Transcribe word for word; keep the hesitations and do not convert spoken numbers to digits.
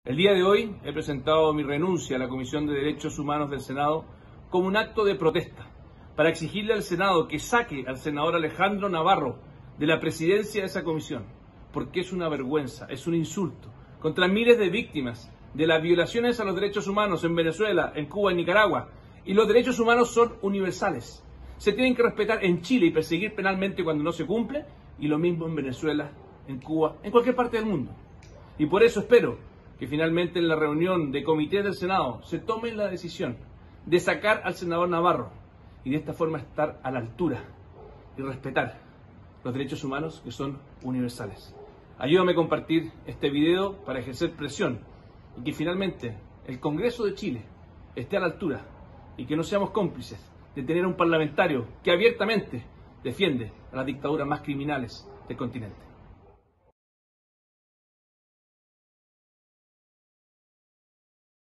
El día de hoy he presentado mi renuncia a la Comisión de Derechos Humanos del Senado como un acto de protesta para exigirle al Senado que saque al senador Alejandro Navarro de la presidencia de esa comisión, porque es una vergüenza, es un insulto contra miles de víctimas de las violaciones a los derechos humanos en Venezuela, en Cuba y Nicaragua. Y los derechos humanos son universales. Se tienen que respetar en Chile y perseguir penalmente cuando no se cumple, y lo mismo en Venezuela, en Cuba, en cualquier parte del mundo. Y por eso espero que finalmente en la reunión de comité del Senado se tome la decisión de sacar al senador Navarro y de esta forma estar a la altura y respetar los derechos humanos que son universales. Ayúdame a compartir este video para ejercer presión y que finalmente el Congreso de Chile esté a la altura y que no seamos cómplices de tener un parlamentario que abiertamente defiende a las dictaduras más criminales del continente.